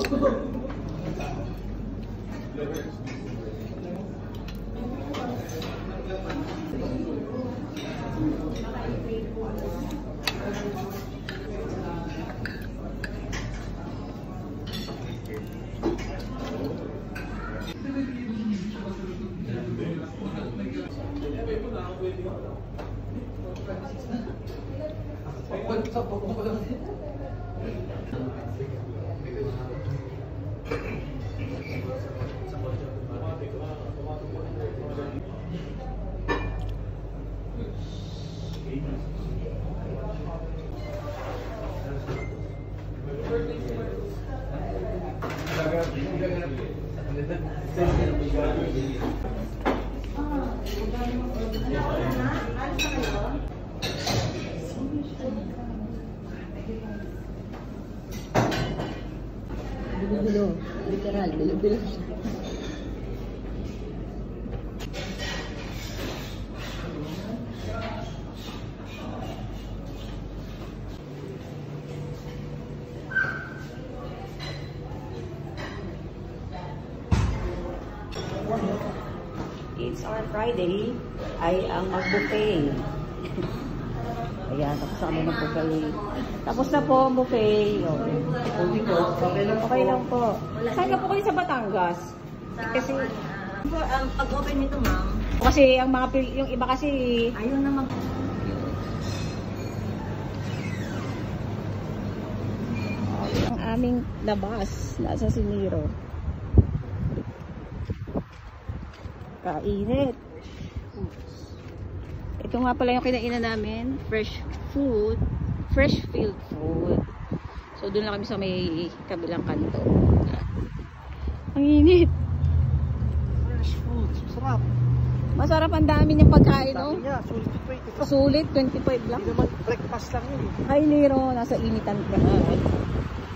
Bilo-bilo, literal, bilo-bilo siya. It's our Friday ay ang mag-buffet. Ayan, tapos kami mag-buffet. Tapos na po ang buffet. Okay lang po. Saan ka po kayo sa Batangas? Kasi Pag-open nito, ma'am. kasi ang mga yung iba kasi Ayun naman. ang aming labas nasa Siniro. Kainit. Ito nga pala yung kinainan namin, fresh field food. So doon lang kami sa may kabilang kanto. Ang init. Fresh food, sarap. Masarap, ang dami niyang pagkain, no? Yeah, Sulit, 25 lang. Hindi naman breakfast lang yun. Ay, Nero, nasa initan ka.